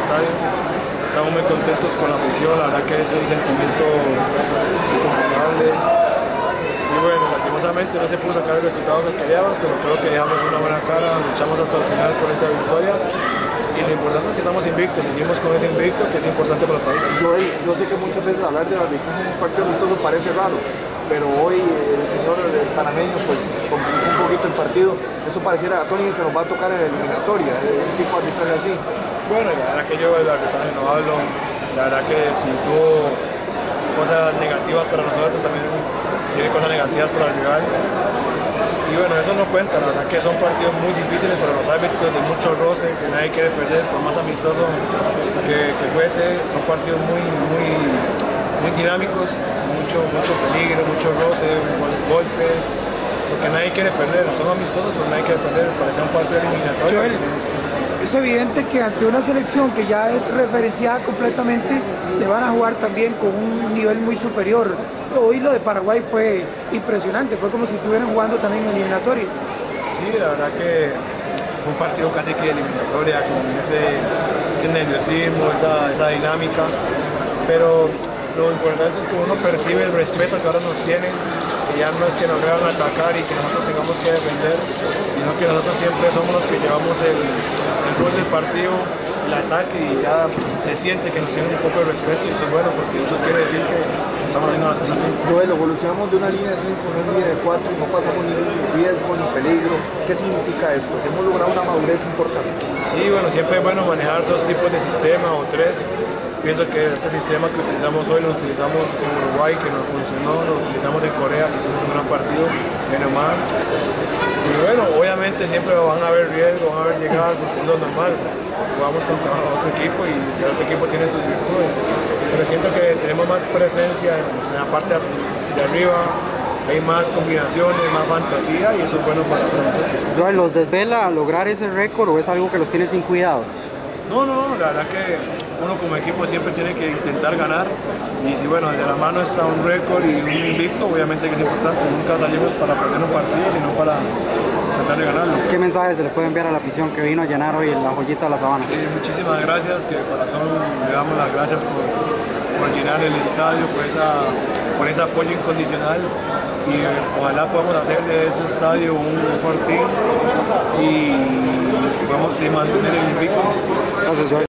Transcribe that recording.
estadio. Estamos muy contentos con la afición, la verdad que es un sentimiento incomparable. Y bueno, lastimosamente no se pudo sacar el resultado que queríamos, pero creo que dejamos una buena cara, luchamos hasta el final por esta victoria. Y lo importante es que estamos invictos, seguimos con ese invicto que es importante para el país. Joel, yo sé que muchas veces hablar del arbitraje en un partido amistoso parece raro, pero hoy el señor panameño pues complicó un poquito el partido. Eso pareciera a Tony que nos va a tocar en la eliminatoria, un tipo de arbitraje así. Bueno, la verdad que yo del arbitraje no hablo, la verdad que si tuvo cosas negativas para nosotros, también tiene cosas negativas para el rival. Y bueno, eso no cuenta, la verdad que son partidos muy difíciles para los árbitros, de mucho roce, que nadie quiere perder, por más amistoso que fuese. Son partidos muy dinámicos, mucho peligro, mucho roce, golpes, porque nadie quiere perder. Son amistosos, pero nadie quiere perder, parece un partido eliminatorio. Joel, es evidente que ante una selección que ya es referenciada completamente, le van a jugar también con un nivel muy superior. Hoy lo de Paraguay fue impresionante, fue como si estuvieran jugando también en eliminatoria. Sí, la verdad que fue un partido casi que eliminatoria, con ese nerviosismo, esa dinámica, pero lo importante es que uno percibe el respeto que ahora nos tienen, que ya no es que nos vean atacar y que nosotros tengamos que defender, sino que nosotros siempre somos los que llevamos el rol del partido, el ataque, y ya se siente que nos tienen un poco de respeto, y eso es bueno porque eso quiere decir que estamos haciendo las cosas bien. Joel, evolucionamos de una línea de 5 a una línea de 4 y no pasamos ni riesgo ni peligro. ¿Qué significa esto? Hemos logrado una madurez importante. Sí, bueno, siempre es bueno manejar dos tipos de sistema o tres. Pienso que este sistema que utilizamos hoy lo utilizamos en Uruguay, que nos funcionó, lo utilizamos en Corea, que hicimos un gran partido, en Oman. Y bueno, obviamente siempre van a haber riesgos, van a haber llegadas, porque es lo normal. Jugamos contra otro equipo y el otro equipo tiene sus virtudes. Pero siento que tenemos más presencia en la parte de arriba, hay más combinaciones, más fantasía, y eso es bueno para todos nosotros. Joel, ¿los desvela lograr ese récord o es algo que los tiene sin cuidado? No, la verdad que uno como equipo siempre tiene que intentar ganar, y si bueno, de la mano está un récord y un invicto, obviamente que es importante. Nunca salimos para perder un partido, sino para tratar de ganarlo. ¿Qué mensaje se le puede enviar a la afición que vino a llenar hoy la Joyita de la Sabana? Sí, muchísimas gracias, que de corazón le damos las gracias por llenar el estadio, por ese apoyo incondicional, y ojalá podamos hacer de ese estadio un fortín y podamos mantener el invicto. Gracias, Joel.